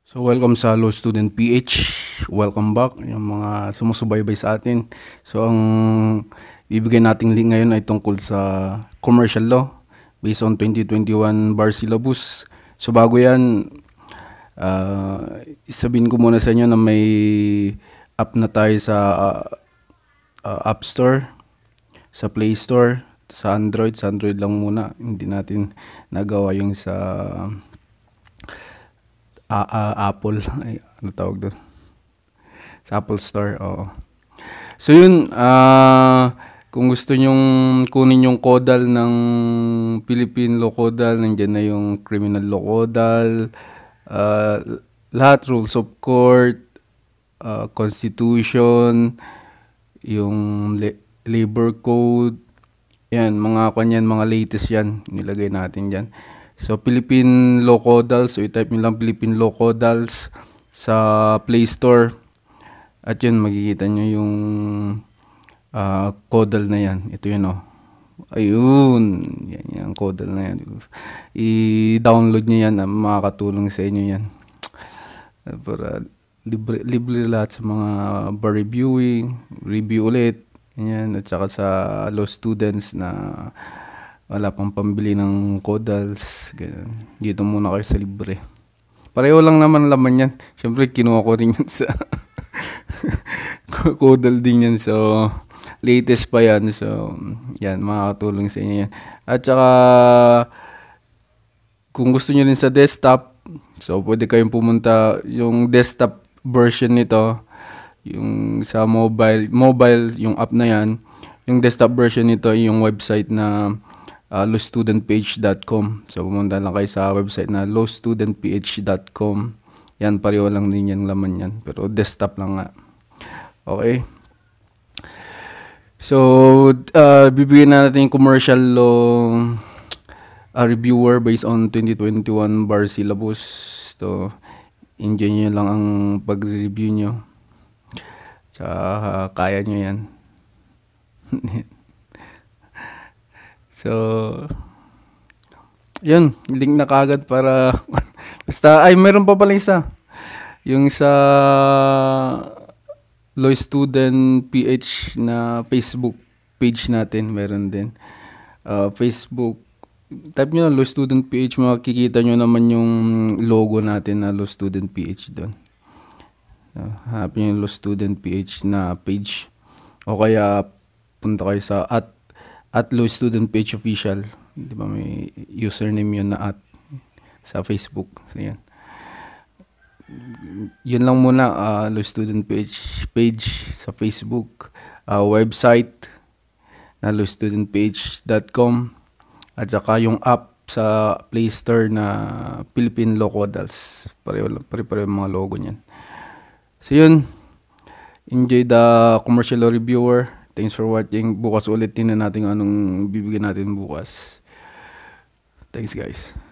So welcome sa Law Student PH. Welcome back yung mga sumusubaybay sa atin. So ang bibigyan nating link ngayon ay tungkol sa commercial law based on 2021 bar syllabus. So bago yan, isabihin ko muna sa inyo na may app na tayo sa App Store, sa Play Store, sa Android. Sa Android lang muna. Hindi natin nagawa yung sa Apple, ay, ano tawag doon? Sa Apple Store, oo. So yun, kung gusto nyong kunin yung codal ng Philippine Law Codal, nandiyan na yung Criminal Law Codal, lahat, Rules of Court, Constitution, yung Labor Code, yan, mga kanyan, mga latest yan, nilagay natin dyan. So, Philippine Law Codals. So, i-type nyo lang Philippine Law Codals sa Play Store. At yun, makikita nyo yung codal na yan. Ito yun, oh. Ayun. Yan, yung codal na yan. I-download nyo yan. Makakatulong sa inyo yan. Para libre lahat sa mga bar reviewing. Review ulit. Yan. At saka sa law students na wala pang pambili ng codals. Ganun. Dito muna kayo sa libre. Pareho lang naman laman yan. Siyempre, kinuha ko rin yan sa codal din yan. So, latest pa yan. So, yan, makakatulong sa inyo yan. At saka, kung gusto nyo rin sa desktop, so, pwede kayong pumunta yung desktop version nito. Yung sa mobile, yung app na yan. Yung desktop version nito, yung website na lawstudentph.com. So, pumunta lang kayo sa website na lawstudentph.com. Yan, pareho lang din yan laman yan. Pero desktop lang nga. Okay. So, bibigyan na natin yung commercial law reviewer based on 2021 bar syllabus. So, enjoy nyo lang ang pag-review nyo. Sa kaya nyo yan. So, yun, link na kagad para, basta, ay, meron pa pala isa. Yung sa Law Student PH na Facebook page natin, meron din. Facebook, type nyo na Law Student PH, makikita nyo naman yung logo natin na Law Student PH doon. Hanapin yung Law Student PH na page. O kaya, punta kayo sa at Law Student Page Official. Di ba may username yun na at sa Facebook. So, yan. Yun lang muna, Law Student page sa Facebook. Website na lawstudentpage.com at saka yung app sa Play Store na Philippine Law Codals. Pare-pareho mga logo niyan. So yun. Enjoy the commercial law reviewer. Thanks for watching. Bukas ulit tingnan natin anong bibigyan natin bukas. Thanks guys.